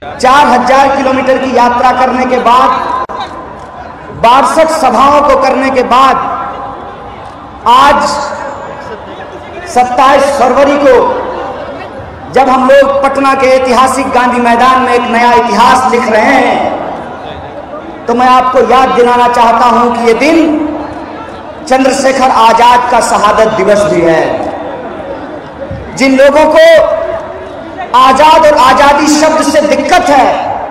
4000 kilometre की यात्रा करने के बाद, 62 सभाओं को करने के बाद आज 27 फरवरी को जब हम लोग पटना के ऐतिहासिक गांधी मैदान में एक नया इतिहास लिख रहे हैं, तो मैं आपको याद दिलाना चाहता हूं कि ये दिन चंद्रशेखर आजाद का शहादत दिवस भी है। जिन लोगों को आजाद और आजादी शब्द से दिक्कत है,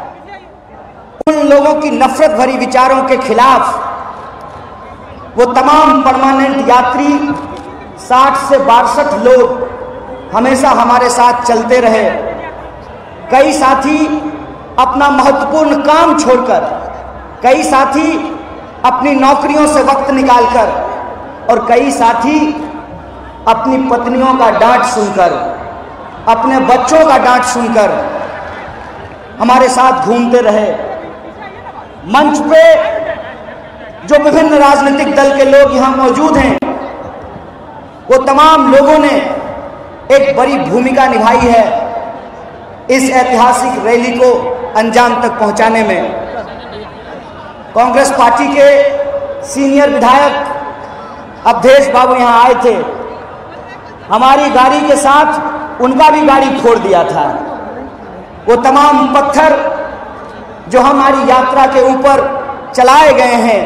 उन लोगों की नफरत भरी विचारों के खिलाफ वो तमाम परमानेंट यात्री 60 से 62 लोग हमेशा हमारे साथ चलते रहे। कई साथी अपना महत्वपूर्ण काम छोड़कर, कई साथी अपनी नौकरियों से वक्त निकालकर, और कई साथी अपनी पत्नियों का डांट सुनकर, अपने बच्चों का डांट सुनकर हमारे साथ घूमते रहे। मंच पे जो विभिन्न राजनीतिक दल के लोग यहां मौजूद हैं, वो तमाम लोगों ने एक बड़ी भूमिका निभाई है इस ऐतिहासिक रैली को अंजाम तक पहुंचाने में। कांग्रेस पार्टी के सीनियर विधायक अवधेश बाबू यहां आए थे। हमारी गाड़ी के साथ उनका भी गाड़ी फोड़ दिया था। वो तमाम पत्थर जो हमारी यात्रा के ऊपर चलाए गए हैं,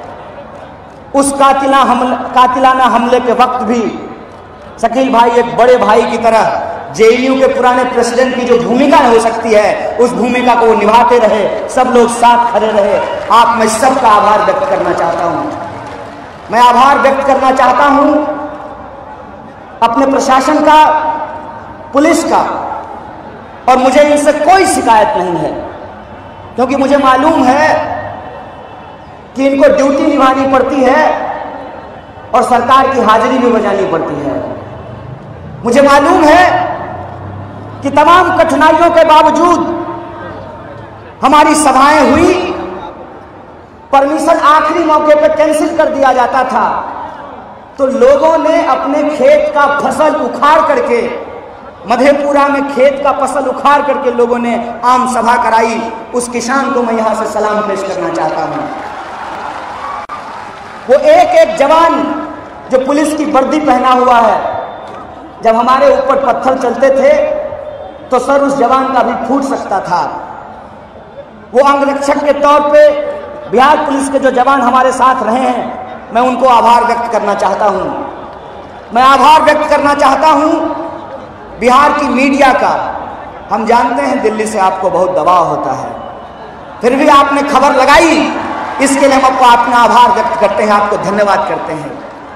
उस कातिलाना हमले के वक्त भी शकील भाई एक बड़े भाई की तरह जेएनयू के पुराने प्रेसिडेंट की जो भूमिका हो सकती है, उस भूमिका को वो निभाते रहे। सब लोग साथ खड़े रहे। आप मैं सबका आभार व्यक्त करना चाहता हूं। मैं आभार व्यक्त करना चाहता हूं अपने प्रशासन का, पुलिस का, और मुझे इनसे कोई शिकायत नहीं है, क्योंकि मुझे मालूम है कि इनको ड्यूटी निभानी पड़ती है और सरकार की हाजिरी भी बजानी पड़ती है। मुझे मालूम है कि तमाम कठिनाइयों के बावजूद हमारी सभाएं हुई, परमिशन आखिरी मौके पर कैंसिल कर दिया जाता था, तो लोगों ने अपने खेत का फसल उखाड़ करके, मधेपुरा में खेत का फसल उखाड़ करके लोगों ने आम सभा कराई। उस किसान को मैं यहां से सलाम पेश करना चाहता हूं। वो एक एक जवान जो पुलिस की वर्दी पहना हुआ है, जब हमारे ऊपर पत्थर चलते थे तो सर उस जवान का भी फूट सकता था। वो अंगरक्षक के तौर पे बिहार पुलिस के जो जवान हमारे साथ रहे हैं, मैं उनको आभार व्यक्त करना चाहता हूं। मैं आभार व्यक्त करना चाहता हूं बिहार की मीडिया का। हम जानते हैं दिल्ली से आपको बहुत दबाव होता है, फिर भी आपने खबर लगाई, इसके लिए हम आपको अपना आभार व्यक्त करते हैं, आपको धन्यवाद करते हैं।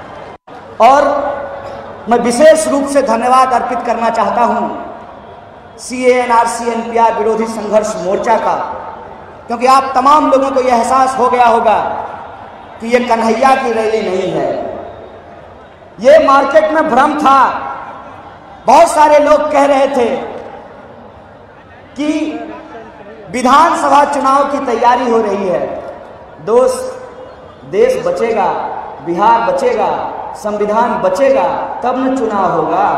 और मैं विशेष रूप से धन्यवाद अर्पित करना चाहता हूं CANRC NPR विरोधी संघर्ष मोर्चा का, क्योंकि आप तमाम लोगों को यह एहसास हो गया होगा कि यह कन्हैया की रैली नहीं है। ये मार्केट में भ्रम था। बहुत सारे लोग कह रहे थे कि विधानसभा चुनाव की तैयारी हो रही है। दोस्त, देश बचेगा, बिहार बचेगा, संविधान बचेगा, तब न चुनाव होगा।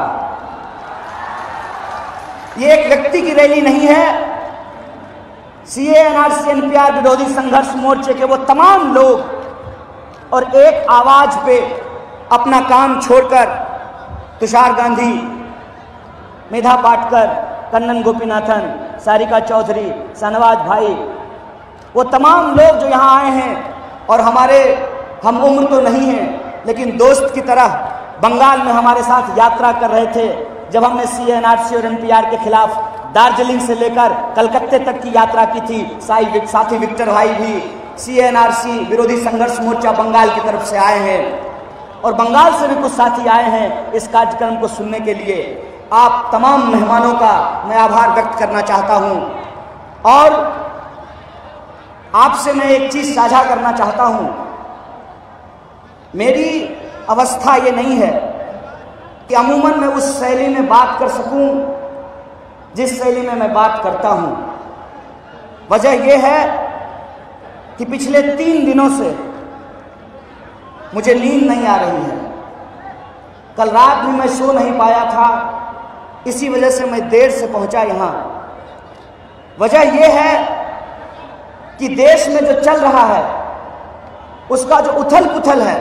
ये एक व्यक्ति की रैली नहीं है। CANRC NPR विरोधी संघर्ष मोर्चे के वो तमाम लोग और एक आवाज पे अपना काम छोड़कर तुषार गांधी, मेधा पाटकर, कन्नन गोपीनाथन, सारिका चौधरी, शाहनवाज भाई, वो तमाम लोग जो यहाँ आए हैं और हमारे हम उम्र तो नहीं हैं, लेकिन दोस्त की तरह बंगाल में हमारे साथ यात्रा कर रहे थे। जब हमने CANRC और NPR के खिलाफ दार्जिलिंग से लेकर कलकत्ते तक की यात्रा की थी, साथी विक्टर भाई भी CANRC विरोधी संघर्ष मोर्चा बंगाल की तरफ से आए हैं, और बंगाल से भी कुछ साथी आए हैं इस कार्यक्रम को सुनने के लिए। आप तमाम मेहमानों का मैं आभार व्यक्त करना चाहता हूं, और आपसे मैं एक चीज साझा करना चाहता हूं। मेरी अवस्था ये नहीं है कि अमूमन मैं उस शैली में बात कर सकूं जिस शैली में मैं बात करता हूं। वजह यह है कि पिछले 3 दिनों से मुझे नींद नहीं आ रही है। कल रात भी मैं सो नहीं पाया था, इसी वजह से मैं देर से पहुंचा यहाँ। वजह यह है कि देश में जो चल रहा है उसका जो उथल पुथल है,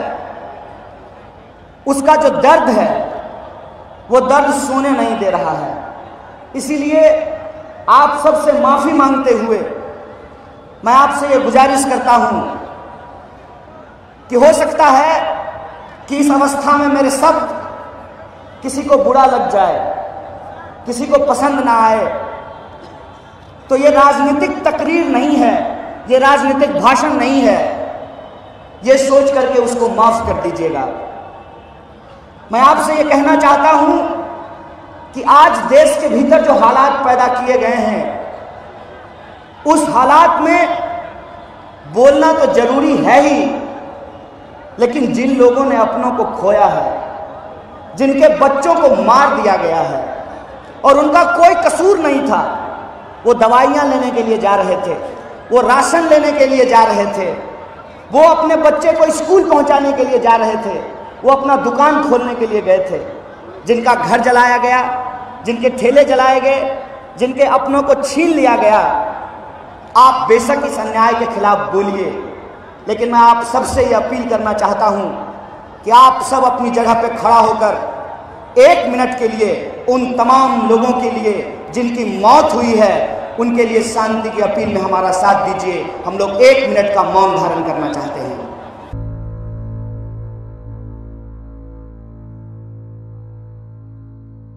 उसका जो दर्द है, वो दर्द सोने नहीं दे रहा है। इसीलिए आप सबसे माफी मांगते हुए मैं आपसे ये गुजारिश करता हूं कि हो सकता है कि इस अवस्था में मेरे शब्द किसी को बुरा लग जाए, किसी को पसंद ना आए, तो ये राजनीतिक तकरीर नहीं है, ये राजनीतिक भाषण नहीं है, ये सोच करके उसको माफ कर दीजिएगा। मैं आपसे ये कहना चाहता हूं कि आज देश के भीतर जो हालात पैदा किए गए हैं, उस हालात में बोलना तो जरूरी है ही, लेकिन जिन लोगों ने अपनों को खोया है, जिनके बच्चों को मार दिया गया है और उनका कोई कसूर नहीं था, वो दवाइयां लेने के लिए जा रहे थे, वो राशन लेने के लिए जा रहे थे, वो अपने बच्चे को स्कूल पहुंचाने के लिए जा रहे थे, वो अपना दुकान खोलने के लिए गए थे, जिनका घर जलाया गया, जिनके ठेले जलाए गए, जिनके अपनों को छीन लिया गया। आप बेशक इस अन्याय के खिलाफ बोलिए, लेकिन मैं आप सबसे ये अपील करना चाहता हूं कि आप सब अपनी जगह पे खड़ा होकर 1 मिनट के लिए उन तमाम लोगों के लिए जिनकी मौत हुई है, उनके लिए शांति की अपील में हमारा साथ दीजिए। हम लोग 1 मिनट का मौन धारण करना चाहते हैं।